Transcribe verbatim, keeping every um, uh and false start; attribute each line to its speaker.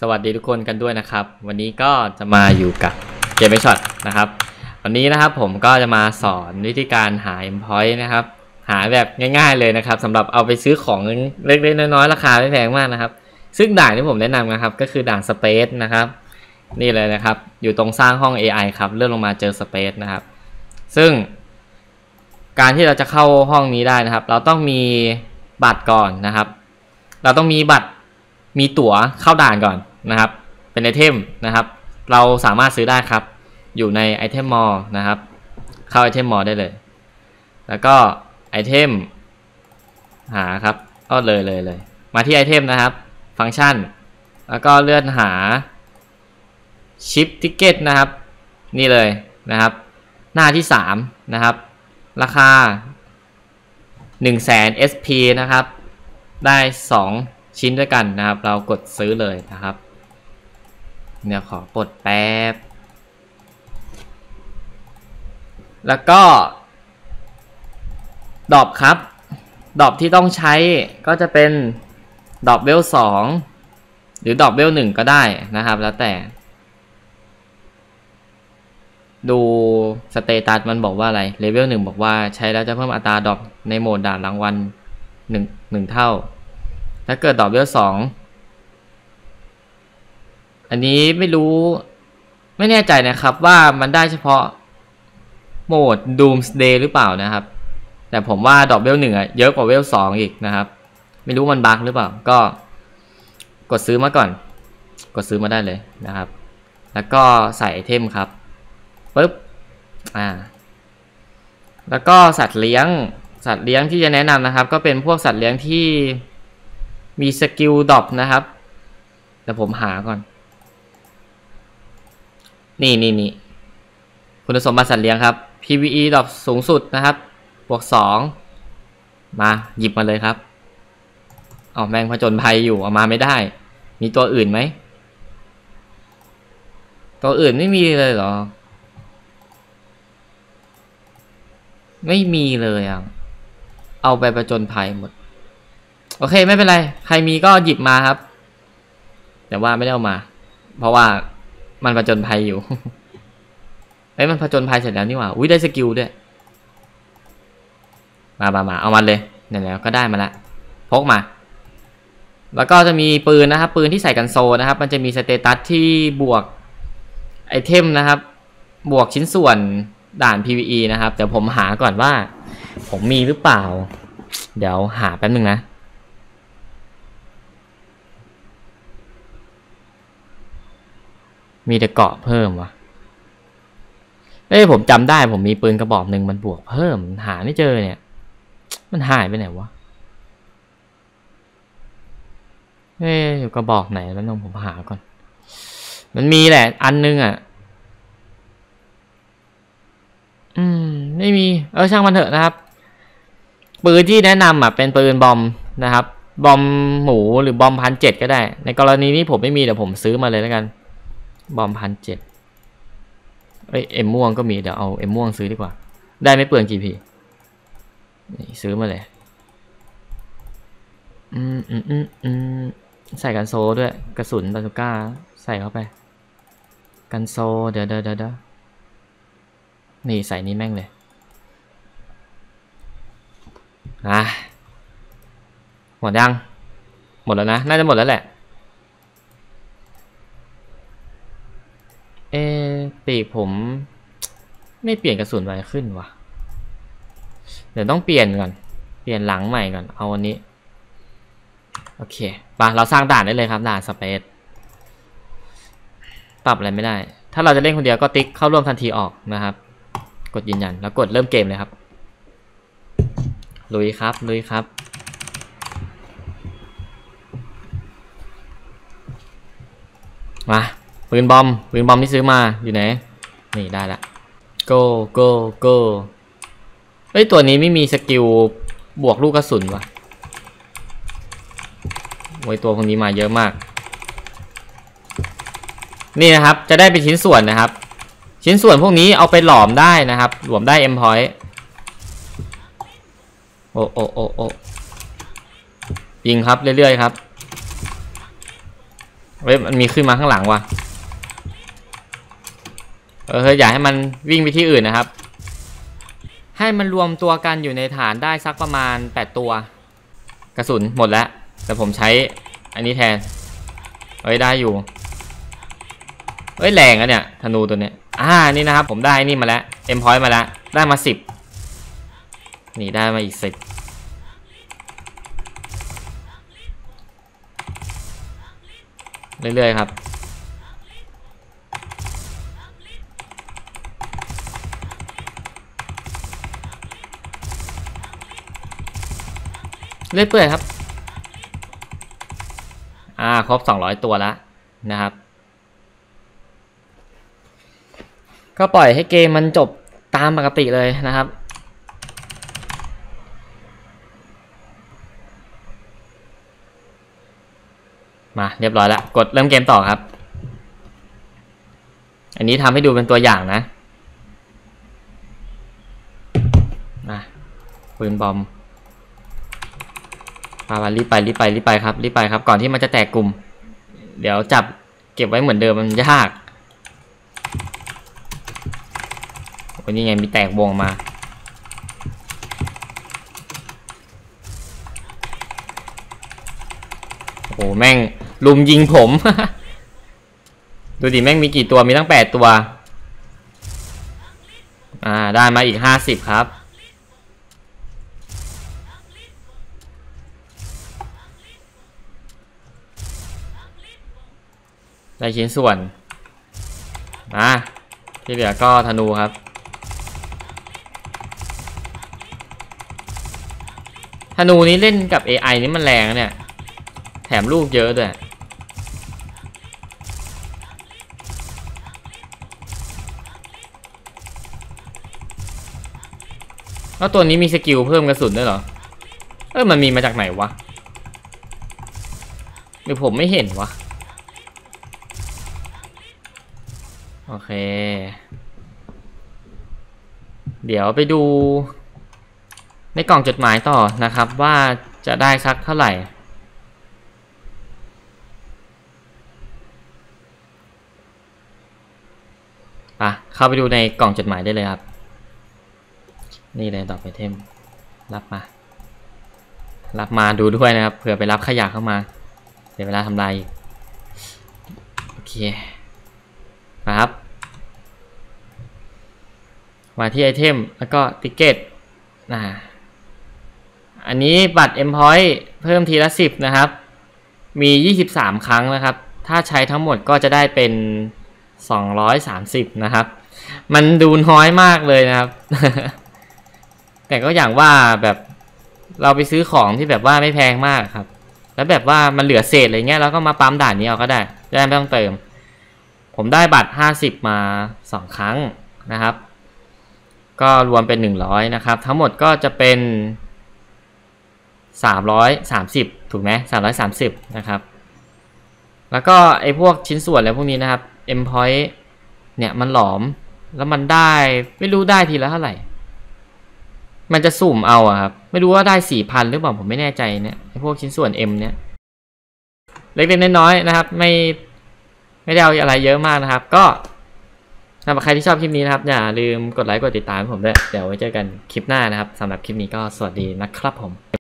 Speaker 1: สวัสดีทุกคนกันด้วยนะครับวันนี้ก็จะมาอยู่กับเกมไม่ช็อตนะครับวันนี้นะครับผมก็จะมาสอนวิธีการหา endpoint นะครับหาแบบง่ายๆเลยนะครับสำหรับเอาไปซื้อของเล็กๆน้อยๆราคาไม่แพงมากนะครับซึ่งด่านที่ผมแนะนำนะครับก็คือด่าน Space นะครับนี่เลยนะครับอยู่ตรงสร้างห้อง เอ ไอ ครับเลื่อนลงมาเจอ Space นะครับซึ่งการที่เราจะเข้าห้องนี้ได้นะครับเราต้องมีบัตรก่อนนะครับเราต้องมีบัตรมีตั๋วเข้าด่านก่อนนะครับเป็นไอเทมนะครับเราสามารถซื้อได้ครับอยู่ในไอเทมมอลนะครับเข้าไอเทมมอลได้เลยแล้วก็ไอเทมหาครับก็เลยเลยเลยมาที่ไอเทมนะครับฟังก์ชันแล้วก็เลื่อนหาชิปทิกเก็ตนะครับนี่เลยนะครับหน้าที่สามนะครับราคา หนึ่งแสน เอส พี นะครับได้สองชิ้นด้วยกันนะครับเรากดซื้อเลยนะครับเนี่ยขอกดแป๊บแล้วก็ดรอปครับดรอปที่ต้องใช้ก็จะเป็นดรอปเวลสองหรือดรอปเวลหนึ่งก็ได้นะครับแล้วแต่ดูสเตตัสมันบอกว่าอะไรเลเวลหนึ่งบอกว่าใช้แล้วจะเพิ่มอัตราดรอปในโหมดด่านรางวัลหนึ่ง หนึ่งเท่าถ้าเกิดดรอปเวลสองอันนี้ไม่รู้ไม่แน่ใจนะครับว่ามันได้เฉพาะโหมด Doomsday หรือเปล่านะครับแต่ผมว่าดรอปเวลหนึ่งอะเยอะกว่าเวลสองอีกนะครับไม่รู้มันบั๊กหรือเปล่าก็กดซื้อมาก่อนกดซื้อมาได้เลยนะครับแล้วก็ใส่ไอเทมครับปึ๊บอ่าแล้วก็สัตว์เลี้ยงสัตว์เลี้ยงที่จะแนะนำนะครับก็เป็นพวกสัตว์เลี้ยงที่มีสกิลดรอปนะครับแต่ผมหาก่อนนี่นี่นี่คุณสมบัติสัตว์เลี้ยงครับ พี วี อี ดรอปสูงสุดนะครับบวกสองมาหยิบมาเลยครับเอาแมงผจญภัยอยู่เอามาไม่ได้มีตัวอื่นไหมตัวอื่นไม่มีเลยเหรอไม่มีเลยอ่ะเอาไปผจญภัยหมดโอเคไม่เป็นไรใครมีก็หยิบมาครับแต่ว่าไม่ได้เอามาเพราะว่ามันผจญภัยอยู่เอ้ยมันผจญภัยเสร็จแล้วนี่หว่าอุ้ยได้สกิลด้วยมามามาเอามันเลยเนี่ยแล้วก็ได้มาละพกมาแล้วก็จะมีปืนนะครับปืนที่ใส่กันโซนะครับมันจะมีสเตตัสที่บวกไอเทมนะครับบวกชิ้นส่วนด่าน พี วี อี นะครับเดี๋ยวผมหาก่อนว่าผมมีหรือเปล่าเดี๋ยวหาแป๊บนึงนะมีแต่เกาะเพิ่มวะเอ้ยผมจำได้ผมมีปืนกระบอกหนึ่งมันบวกเพิ่มหาไม่เจอเนี่ยมันหายไปไหนวะเอ้ยอยู่กระบอกไหนแล้วน้องผมหาก่อนมันมีแหละอันนึงอ่ะอืมไม่มีเออช่างมันเถอะนะครับปืนที่แนะนำอ่ะเป็นปืนบอมนะครับบอมหมูหรือบอมพันเจ็ดก็ได้ในกรณีนี้ผมไม่มีเดี๋ยวผมซื้อมาเลยแล้วกันบอมพันเจ็ดเอ้ยเอ็มม่วงก็มีเดี๋ยวเอาเอ็มม่วงซื้อดีกว่าได้ไม่เปลือง จี พี นี่ซื้อมาเลยอืมอืมอืมอืมใส่กันโซด้วยกระสุนบาซูก้าใส่เข้าไปกันโซเดี๋ยวเดี๋ยวเดี๋ยวนี่ใส่นี้แม่งเลยอ่ะหมดยังหมดแล้วนะน่าจะหมดแล้วแหละเอปีกผมไม่เปลี่ยนกระสุนไวขึ้นวะเดี๋ยวต้องเปลี่ยนก่อนเปลี่ยนหลังใหม่ก่อนเอาวันนี้โอเคไปเราสร้างด่านได้เลยครับด่านสเปซปรับอะไรไม่ได้ถ้าเราจะเล่นคนเดียวก็ติ๊กเข้าร่วมทันทีออกนะครับกดยืนยันแล้วกดเริ่มเกมเลยครับลุยครับลุยครับมาปืนบอมปืนบอมที่ซื้อมาอยู่ไหนนี่ได้ละ go go go เฮ้ยตัวนี้ไม่มีสกิลบวกลูกกระสุนวะโอ้ยตัวพวกนี้มาเยอะมากนี่นะครับจะได้เป็นชิ้นส่วนนะครับชิ้นส่วนพวกนี้เอาไปหลอมได้นะครับหลอมได้ endpoint โอ้โอ้โอ้โอ้ยิงครับเรื่อยๆครับเว้ยมันมีขึ้นมาข้างหลังว่ะเอออยากให้มันวิ่งไปที่อื่นนะครับให้มันรวมตัวกันอยู่ในฐานได้สักประมาณแปดตัวกระสุนหมดแล้วแต่ผมใช้อันนี้แทนเอ้ยได้อยู่เอ้ยแรงอะเนี่ยธนูตัวเนี้ยอ่านี่นะครับผมได้นี่มาแล้วเอ็มพอยต์มาแล้วได้มาสิบนี่ได้มาอีกสิบเรื่อยๆครับเรื่อยเปื่อยครับอ่าครบสองร้อยตัวแล้วนะครับก็ปล่อยให้เกมมันจบตามปกติเลยนะครับมาเรียบร้อยแล้วกดเริ่มเกมต่อครับอันนี้ทำให้ดูเป็นตัวอย่างนะมาปืนบอมมารีบไปรีบไปรีบไปครับรีบไปครับก่อนที่มันจะแตกกลุ่มเดี๋ยวจับเก็บไว้เหมือนเดิมมันยากวันนี้ไงมีแตกวงมาโอ้โหแม่งลุมยิงผม ดูดิแม่งมีกี่ตัวมีตั้งแปดตัวอ่าได้มาอีกห้าสิบครับได้ชิ้นส่วนอ่ะที่เหลือก็ธนูครับธนูนี้เล่นกับ เอ ไอ นี่มันแรงนะเนี่ยแถมลูกเยอะด้วยแล้วตัวนี้มีสกิลเพิ่มกระสุนด้วยเหรอเออมันมีมาจากไหนวะหรือผมไม่เห็นวะโอเคเดี๋ยวไปดูในกล่องจดหมายต่อนะครับว่าจะได้สักเท่าไหร่อ่ะเข้าไปดูในกล่องจดหมายได้เลยครับนี่เลยดอกไอเทมรับมารับมาดูด้วยนะครับเผื่อไปรับขยะเข้ามาเดี๋ยวเวลาทำลายโอเคนะครับมาที่ไอเทมแล้วก็ติเกตนะอันนี้บัตร Endpoint เพิ่มทีละสิบนะครับมียี่สิบสามครั้งนะครับถ้าใช้ทั้งหมดก็จะได้เป็นสองร้อยสามสิบนะครับมันดูน้อยมากเลยนะครับ แต่ก็อย่างว่าแบบเราไปซื้อของที่แบบว่าไม่แพงมากครับแล้วแบบว่ามันเหลือเศษอะไรเงี้ยเราก็มาปั๊มด่านนี้เอาก็ได้จะได้ไม่ต้องเติมผมได้บัตรห้าสิบมาสองครั้งนะครับก็รวมเป็นหนึ่งร้อยนะครับทั้งหมดก็จะเป็นสามร้อยสามสิบถูกไหมสามร้อยสามสิบนะครับแล้วก็ไอ้พวกชิ้นส่วนอะไรพวกนี้นะครับ Endpoint เนี่ยมันหลอมแล้วมันได้ไม่รู้ได้ทีละเท่าไหร่มันจะสุ่มเอาอะครับไม่รู้ว่าได้ สี่พัน หรือเปล่าผมไม่แน่ใจเนี่ยไอ้พวกชิ้นส่วน M เนี่ยเล็กๆน้อยๆนะครับไม่ไม่ได้เอาอะไรเยอะมากนะครับก็สำหรับใครที่ชอบคลิปนี้นะครับอย่าลืมกดไลค์กดติดตามผมด้วยเดี๋ยวไว้เจอกันคลิปหน้านะครับสำหรับคลิปนี้ก็สวัสดีนะครับผม